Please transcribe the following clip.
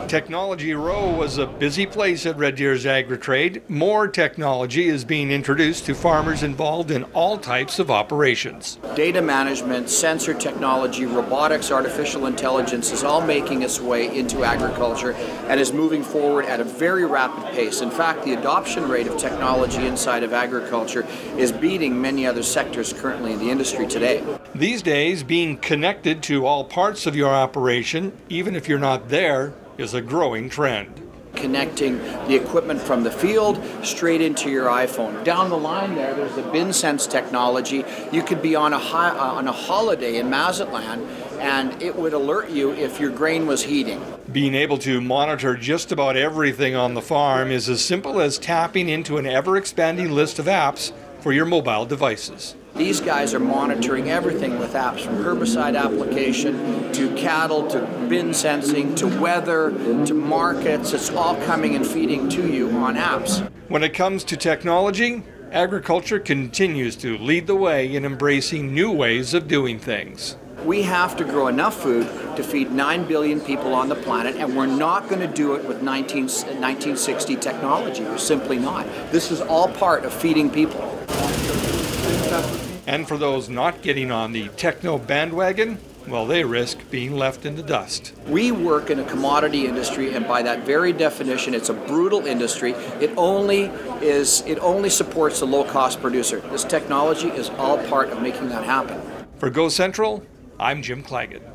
Technology Row was a busy place at Red Deer's Agri-Trade. More technology is being introduced to farmers involved in all types of operations. Data management, sensor technology, robotics, artificial intelligence is all making its way into agriculture and is moving forward at a very rapid pace. In fact, the adoption rate of technology inside of agriculture is beating many other sectors currently in the industry today. These days, being connected to all parts of your operation, even if you're not there, is a growing trend. Connecting the equipment from the field straight into your iPhone. Down the line there's the bin sense technology. You could be on a holiday in Mazatlan and it would alert you if your grain was heating. Being able to monitor just about everything on the farm is as simple as tapping into an ever-expanding list of apps for your mobile devices. These guys are monitoring everything with apps, from herbicide application to cattle to bin sensing to weather to markets. It's all coming and feeding to you on apps. When it comes to technology, agriculture continues to lead the way in embracing new ways of doing things. We have to grow enough food to feed 9 billion people on the planet, and we're not going to do it with 1960 technology. We're simply not. This is all part of feeding people. And for those not getting on the techno bandwagon, well, they risk being left in the dust. We work in a commodity industry, and by that very definition, it's a brutal industry. It only supports the low-cost producer. This technology is all part of making that happen. For Go Central, I'm Jim Claggett.